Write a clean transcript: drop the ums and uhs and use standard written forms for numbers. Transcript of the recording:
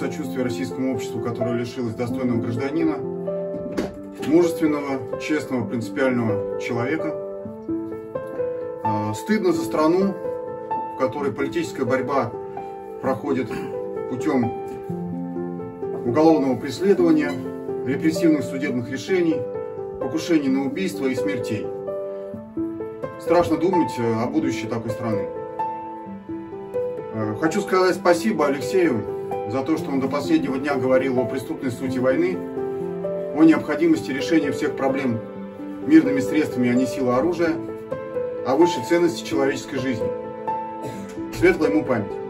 сочувствие российскому обществу, которое лишилось достойного гражданина, мужественного, честного, принципиального человека. Стыдно за страну, в которой политическая борьба проходит путем уголовного преследования, репрессивных судебных решений, покушений на убийство и смертей. Страшно думать о будущем такой страны. Хочу сказать спасибо Алексею за то, что он до последнего дня говорил о преступной сути войны, о необходимости решения всех проблем мирными средствами, а не силой оружия, о высшей ценности человеческой жизни. Светлая ему память.